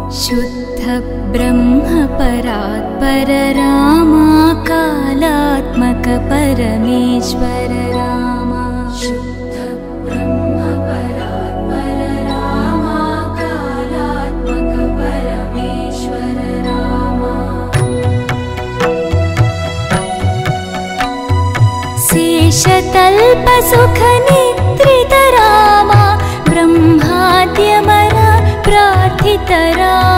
शुद्ध ब्रह्म परात्पर रामा कालात्मक परमेश्वर रामा शुद्ध ब्रह्म परात्पर रामा कालात्मक परमेश्वर रामा शेषतल्प सुख निद्रित रामा ब्रह्माद्यमर प्रार्थित रामा